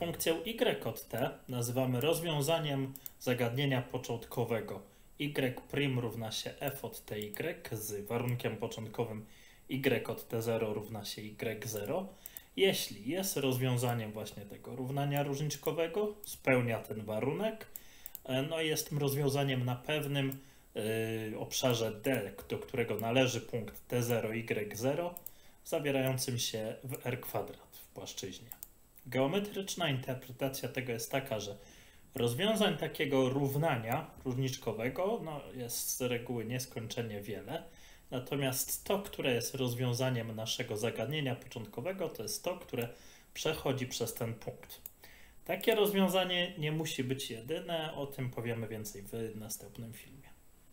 Funkcję y od t nazywamy rozwiązaniem zagadnienia początkowego y' równa się f od ty z warunkiem początkowym y od t0 równa się y0. Jeśli jest rozwiązaniem właśnie tego równania różniczkowego, spełnia ten warunek, no i jest tym rozwiązaniem na pewnym obszarze D, do którego należy punkt t0, y0, zawierającym się w r² w płaszczyźnie. Geometryczna interpretacja tego jest taka, że rozwiązań takiego równania różniczkowego jest z reguły nieskończenie wiele, natomiast to, które jest rozwiązaniem naszego zagadnienia początkowego, to jest to, które przechodzi przez ten punkt. Takie rozwiązanie nie musi być jedyne, o tym powiemy więcej w następnym filmie.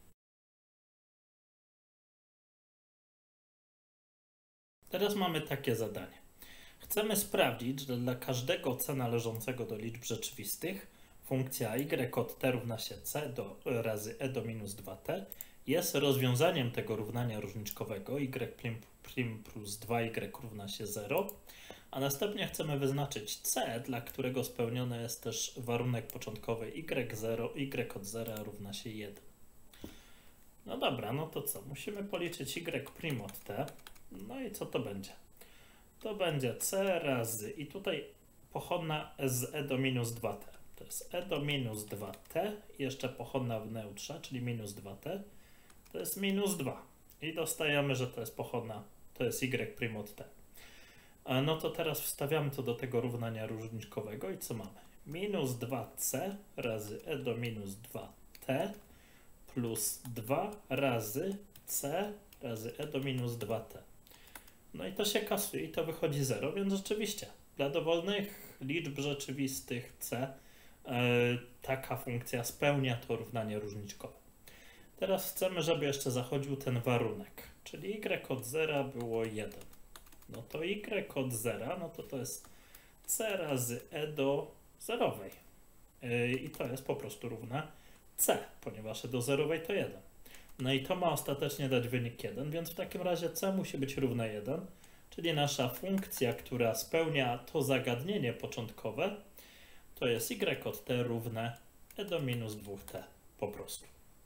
Teraz mamy takie zadanie. Chcemy sprawdzić, że dla każdego c należącego do liczb rzeczywistych funkcja y od t równa się c razy e do minus 2t jest rozwiązaniem tego równania różniczkowego y' plus 2y równa się 0, a następnie chcemy wyznaczyć c, dla którego spełniony jest też warunek początkowy y od 0 równa się 1. No dobra, no to co? Musimy policzyć y' od t. No i co to będzie? To będzie c razy, i tutaj pochodna z e do minus 2t. To jest e do minus 2t i jeszcze pochodna w neutrze, czyli minus 2t. To jest minus 2. I dostajemy, że to jest pochodna, to jest y' od t. No to teraz wstawiamy to do tego równania różniczkowego i co mamy? Minus 2c razy e do minus 2t plus 2 razy c razy e do minus 2t. No i to się kasuje i to wychodzi 0, więc rzeczywiście dla dowolnych liczb rzeczywistych c taka funkcja spełnia to równanie różniczkowe. Teraz chcemy, żeby jeszcze zachodził ten warunek, czyli y od 0 było 1. No to y od 0, no to jest c razy e do zerowej. I to jest po prostu równe c, ponieważ e do zerowej to 1. No i to ma ostatecznie dać wynik 1, więc w takim razie c musi być równe 1, czyli nasza funkcja, która spełnia to zagadnienie początkowe, to jest y od t równe e do minus 2t po prostu.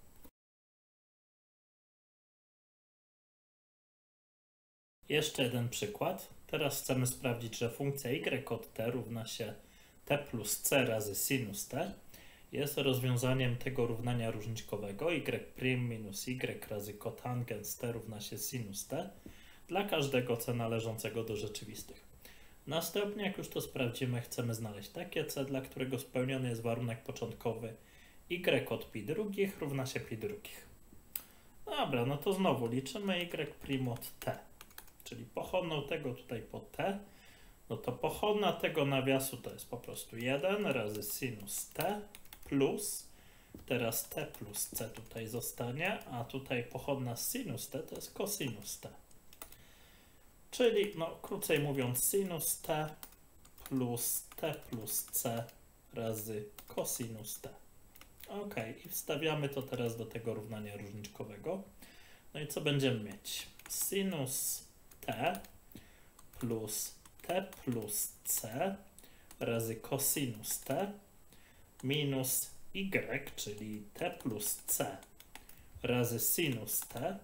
Jeszcze jeden przykład. Teraz chcemy sprawdzić, że funkcja y od t równa się t plus c razy sinus t jest rozwiązaniem tego równania różniczkowego y' minus y razy kotangens t równa się sinus t dla każdego c należącego do rzeczywistych. Następnie, jak już to sprawdzimy, chcemy znaleźć takie c, dla którego spełniony jest warunek początkowy y od pi drugich równa się pi drugich. Dobra, no to znowu liczymy y' od t, czyli pochodną tego tutaj po t, no to pochodna tego nawiasu to jest po prostu 1 razy sinus t plus, teraz t plus c tutaj zostanie, a tutaj pochodna z sinus t to jest cosinus t. Czyli, no krócej mówiąc, sinus t plus c razy cosinus t. Ok, i wstawiamy to teraz do tego równania różniczkowego. No i co będziemy mieć? Sinus t plus c razy cosinus t minus y, czyli t plus c razy sinus t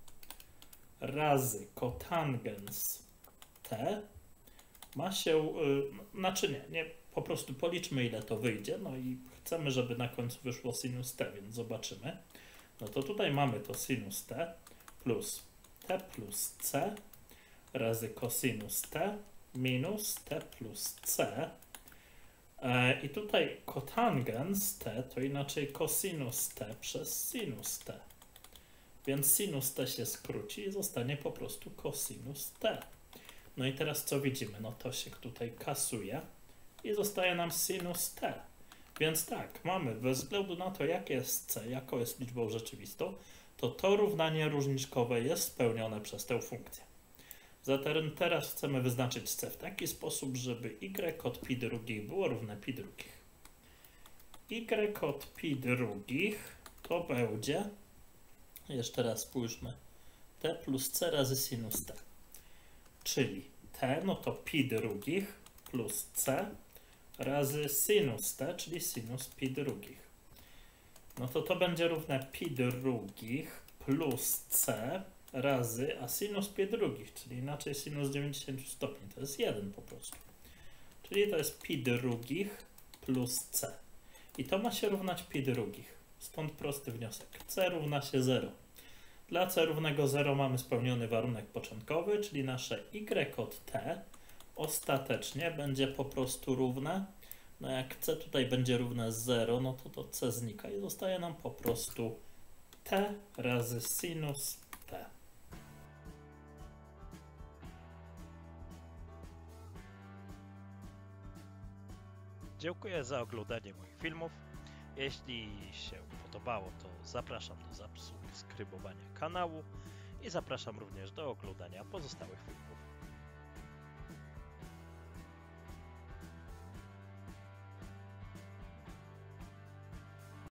razy kotangens t ma się, znaczy nie, po prostu policzmy ile to wyjdzie, no i chcemy, żeby na końcu wyszło sinus t, więc zobaczymy. No to tutaj mamy to sinus t plus c razy cosinus t minus t plus c. I tutaj kotangens t to inaczej cosinus t przez sinus t. Więc sinus t się skróci i zostanie po prostu cosinus t. No i teraz co widzimy? No to się tutaj kasuje i zostaje nam sinus t. Więc tak, mamy, bez względu na to, jakie jest c, jaką jest liczbą rzeczywistą, to równanie różniczkowe jest spełnione przez tę funkcję. Zatem teraz chcemy wyznaczyć c w taki sposób, żeby y od pi drugich było równe pi drugich. Y od pi drugich to będzie, jeszcze raz spójrzmy, t plus c razy sinus t. Czyli t, no to pi drugich plus c razy sinus t, czyli sinus pi drugich. No to będzie równe pi drugich plus c razy a sinus pi drugich, czyli inaczej sinus 90 stopni, to jest 1 po prostu. Czyli to jest pi drugich plus c. I to ma się równać pi drugich. Stąd prosty wniosek. C równa się 0. Dla c równego 0 mamy spełniony warunek początkowy, czyli nasze y od t ostatecznie będzie po prostu równe. No jak c tutaj będzie równe 0, no to c znika i zostaje nam po prostu t razy sinus t. Dziękuję za oglądanie moich filmów. Jeśli się podobało, to zapraszam do zasubskrybowania kanału i zapraszam również do oglądania pozostałych filmów.